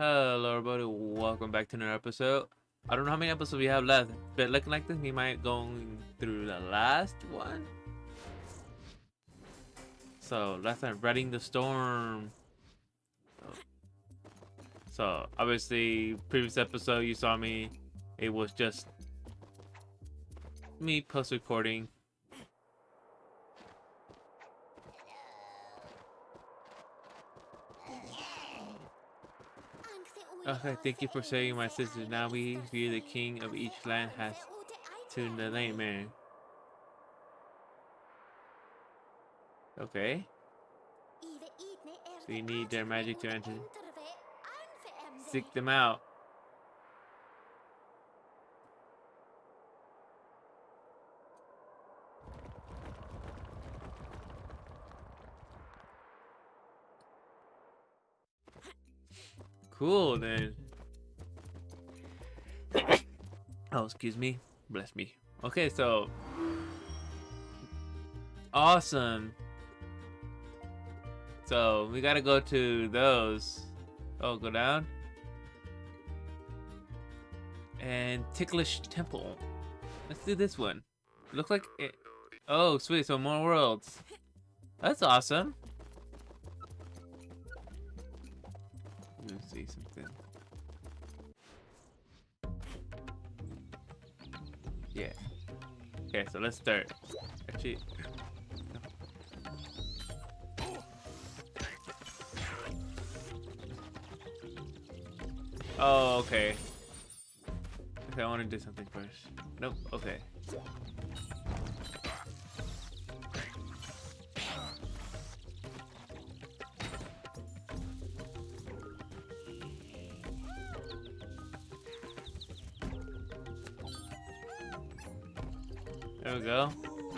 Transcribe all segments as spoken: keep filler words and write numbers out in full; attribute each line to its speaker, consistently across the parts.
Speaker 1: Hello everybody, welcome back to another episode. I don't know how many episodes we have left, but looking like this, we might going through the last one. So last time, Riding the Storm. So obviously, previous episode you saw me, it was just me post recording. Okay, thank you for saving my sister. Now we view the king of each land has tuned the nightmare. Okay. So you need their magic to enter. Seek them out. Cool then. Oh, excuse me. Bless me. Okay, so awesome. So we gotta go to those. Oh, go down. And Ticklish Temple. Let's do this one. Looks like it. Oh, sweet. So more worlds. That's awesome. Let me see something. Yeah. Okay, so let's start. Actually. Oh, okay. Okay, I want to do something first. Nope, okay. There we go.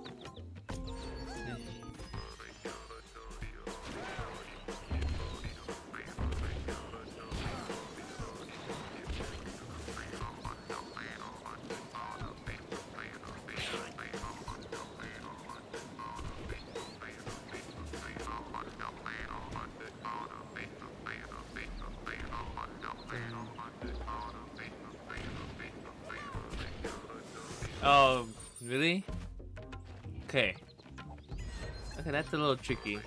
Speaker 1: Oh, really? Okay. Okay, that's a little tricky.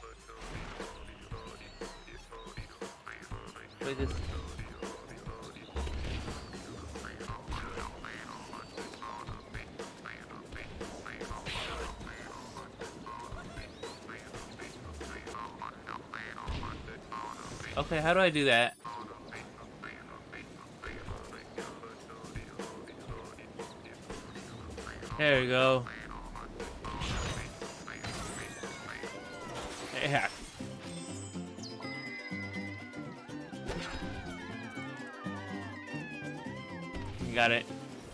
Speaker 1: Wait, this. Okay, how do I do that? There we go. Yeah. You got it.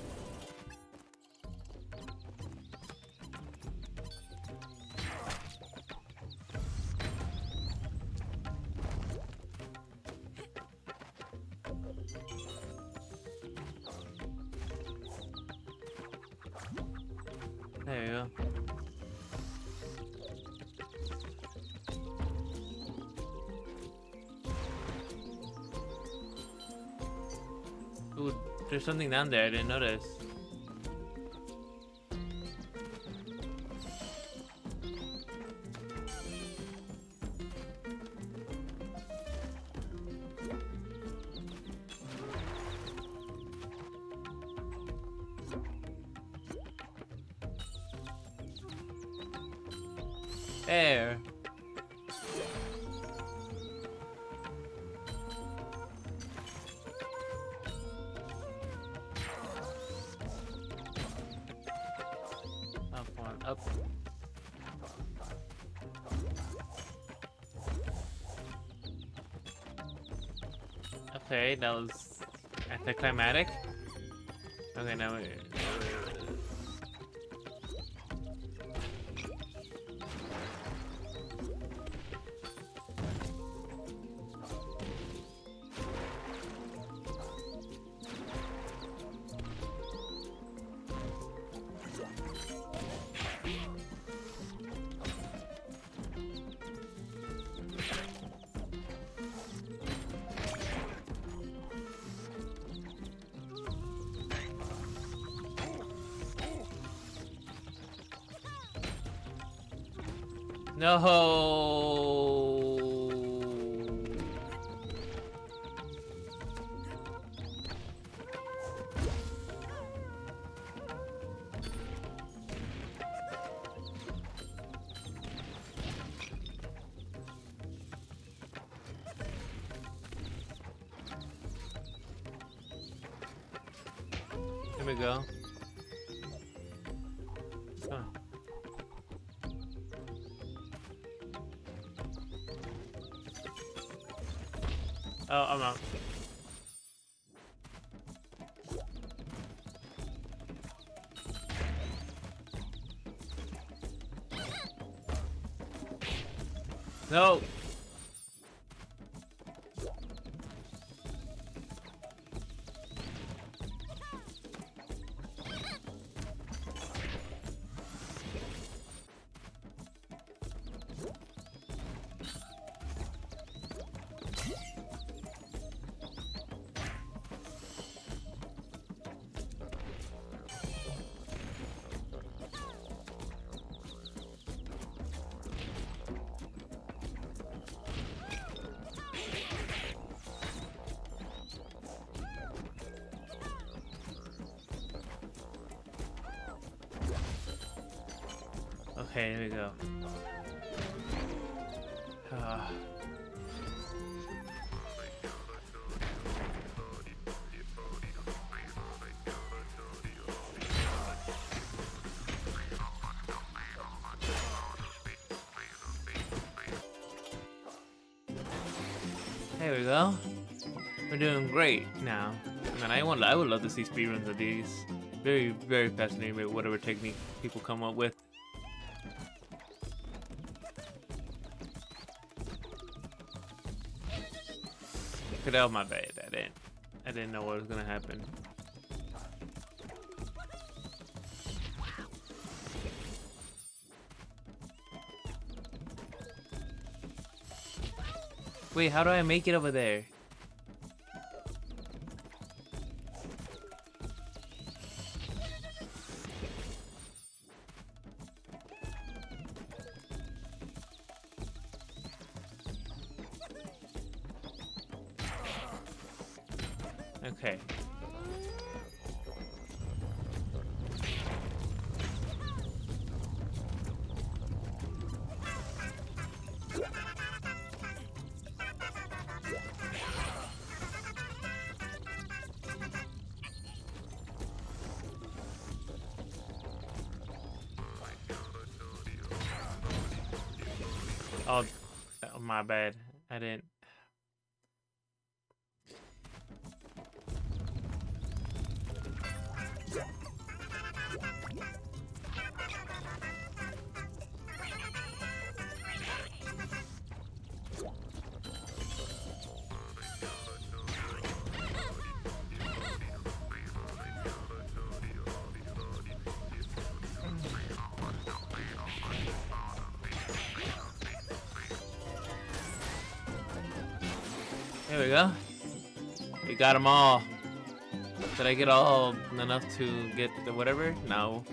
Speaker 1: There you go. Ooh, there's something down there I didn't notice. There. Up one, up. Okay, that was anticlimactic. Okay, now we. No. Here we go. Huh. Oh, I'm out. No. Okay, here we go. Uh. There we go. We're doing great now. Man, I want I would love to see speedruns of these. Very, very fascinating with whatever technique people come up with. That was my bad. I didn't. I didn't know what was gonna happen. Wait, how do I make it over there? Okay. Oh, oh, my bad. I didn't. There we go. We got them all. Did I get all enough to get the whatever? No.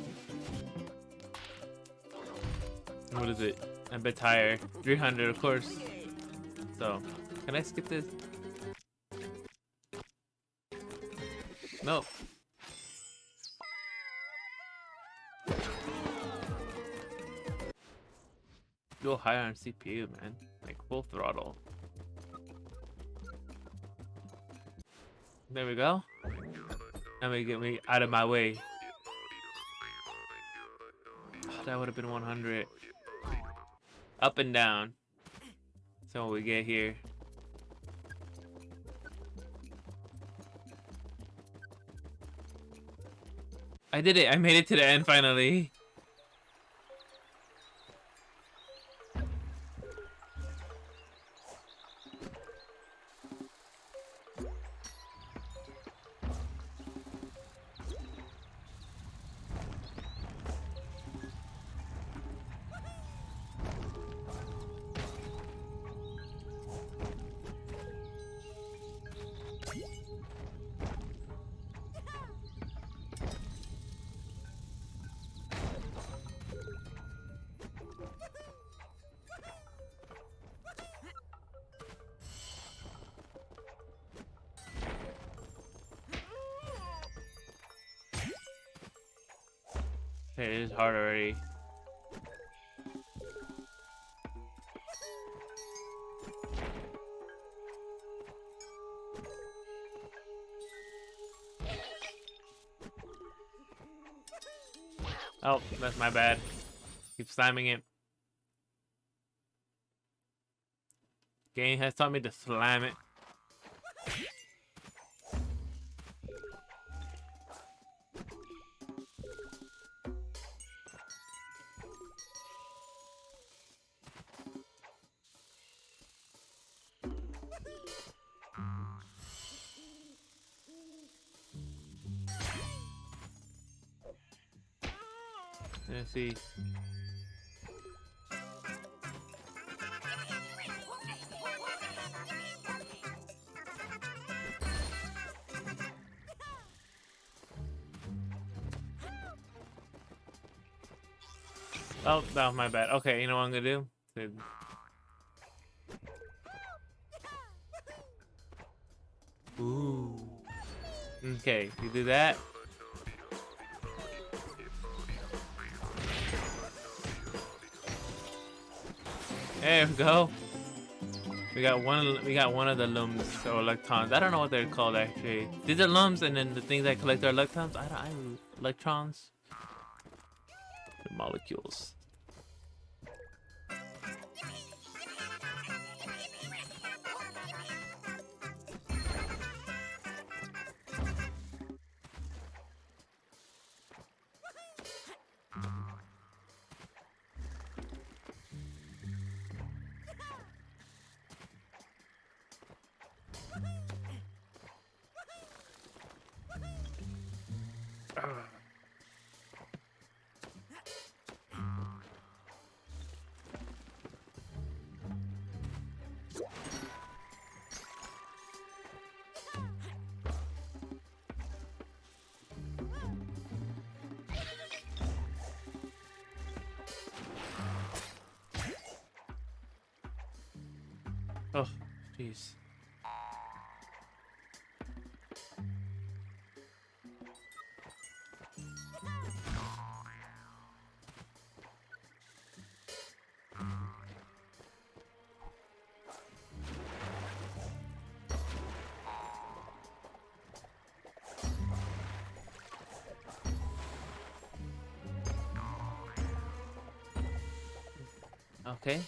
Speaker 1: What is it? A bit higher. three hundred, of course. So, can I skip this? Nope. Go higher on C P U, man. Like full throttle. There we go. Now we get me out of my way. Oh, that would have been one hundred. Up and down. So what we get here. I did it. I made it to the end finally. Okay, it is hard already. Oh, that's my bad. Keep slamming it. Game has taught me to slam it. Let's see. Oh, that was my bad. Okay, you know what I'm gonna do? Ooh. Okay, you do that. There we go. We got one. We got one of the lums or electrons. I don't know what they're called actually. These are lums, and then the things that collect are electrons. I don't. I electrons. The molecules. Oh, jeez. Okay.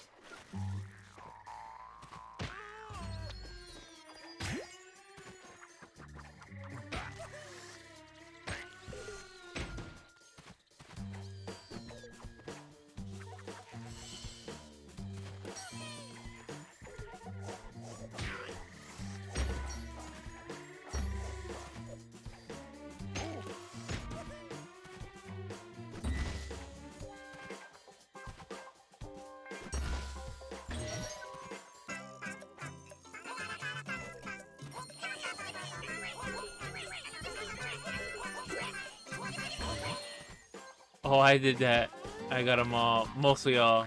Speaker 1: Oh, I did that. I got them all. Mostly all.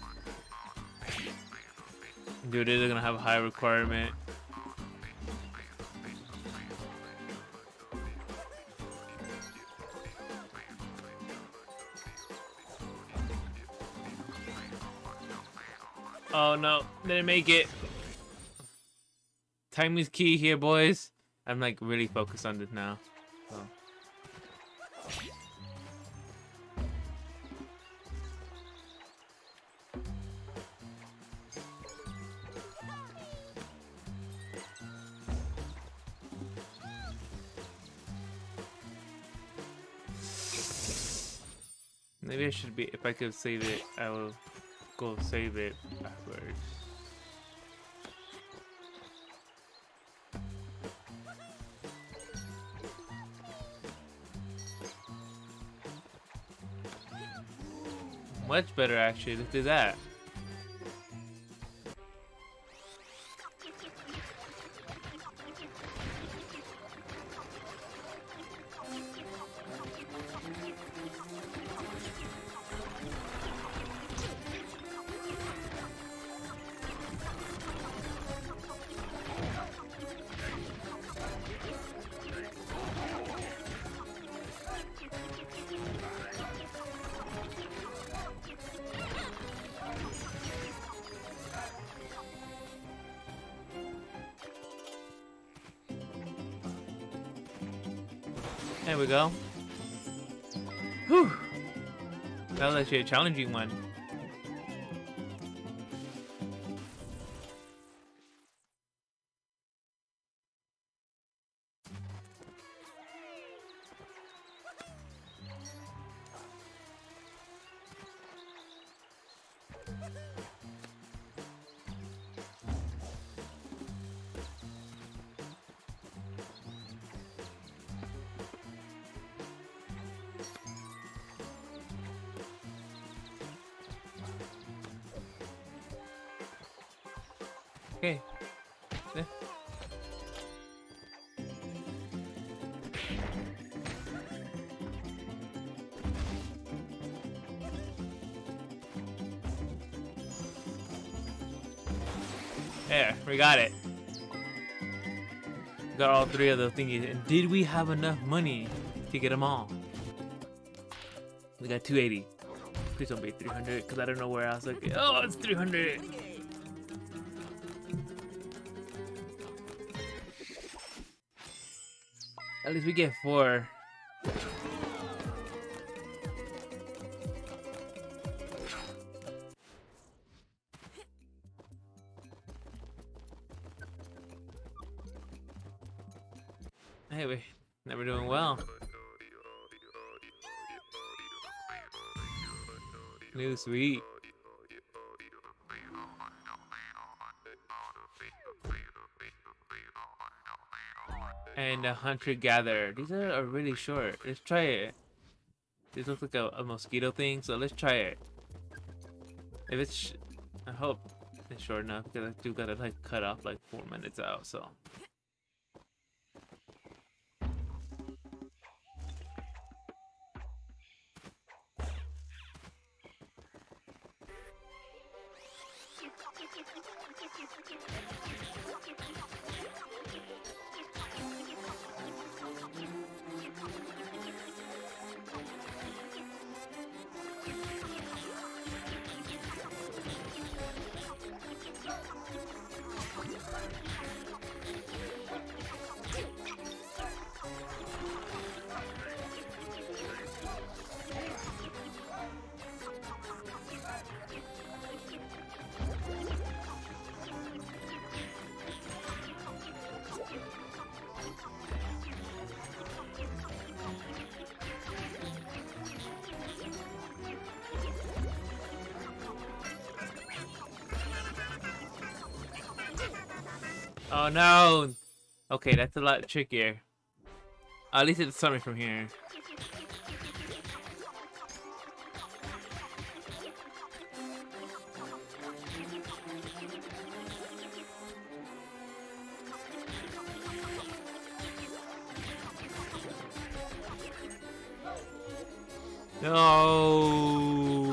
Speaker 1: Dude, it is gonna have a high requirement. Oh no, didn't make it. Time is key here, boys. I'm like really focused on this now. So. Maybe I should be, if I could save it, I will go save it afterwards. Much better actually, let's do that. There we go. Whew. That was actually a challenging one. Okay. There. There, we got it. We got all three of the thingies. And did we have enough money to get them all? We got two eighty. Please don't be three hundred, because I don't know where else. Okay. Oh, it's three hundred. At least we get four. Hey, we never doing well. New sweet. And a hunter-gatherer. These are, are really short. Let's try it. This looks like a, a mosquito thing, so let's try it. If it's, sh I hope it's short enough, because I do gotta like cut off like four minutes out. So. Oh no! Okay, that's a lot trickier. At least it's something from here. No.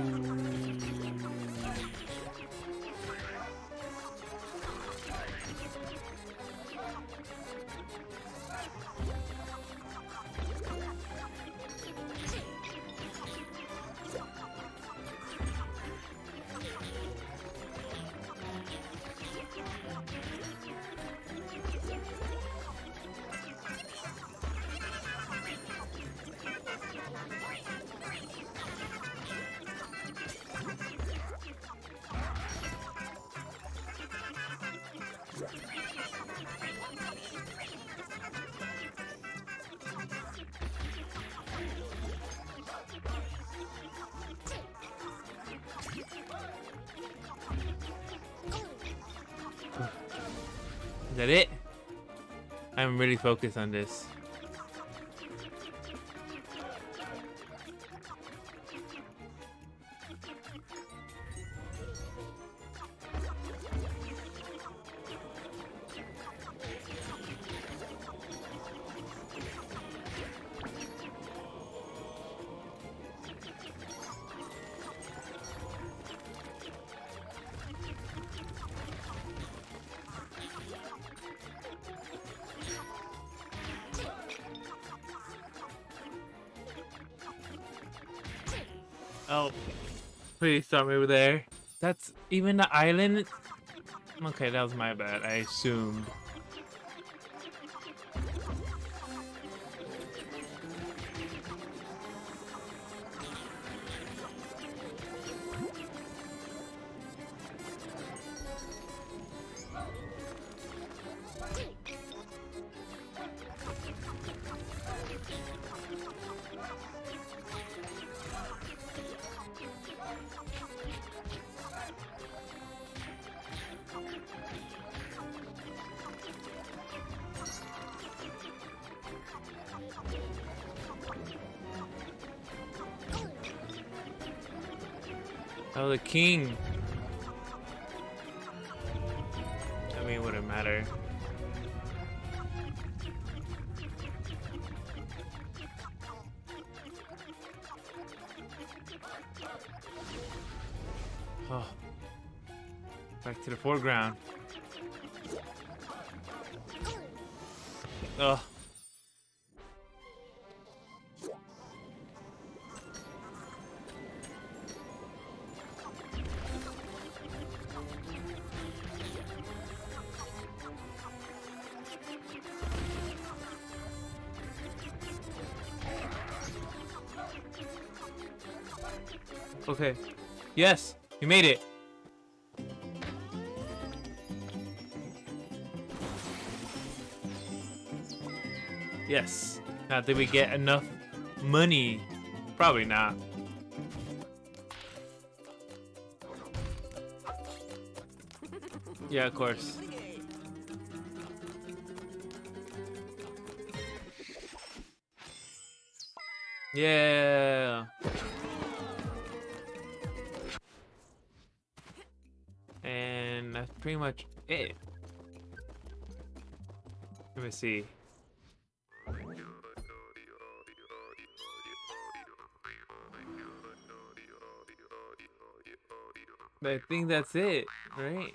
Speaker 1: Is that it? I'm really focused on this. Oh, please stop me over there. That's even the island. Okay, that was my bad. I assumed. Oh, the king. I mean, it wouldn't matter. Oh. Back to the foreground. Oh. Okay. Yes, you made it. Yes. Now, did we get enough money? Probably not. Yeah, of course. Yeah. And that's pretty much it. Let me see. I think that's it, right?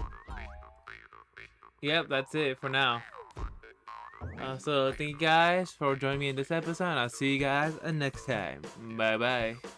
Speaker 1: Yep, that's it for now. Uh, so thank you guys for joining me in this episode. I'll see you guys uh, next time. Bye bye.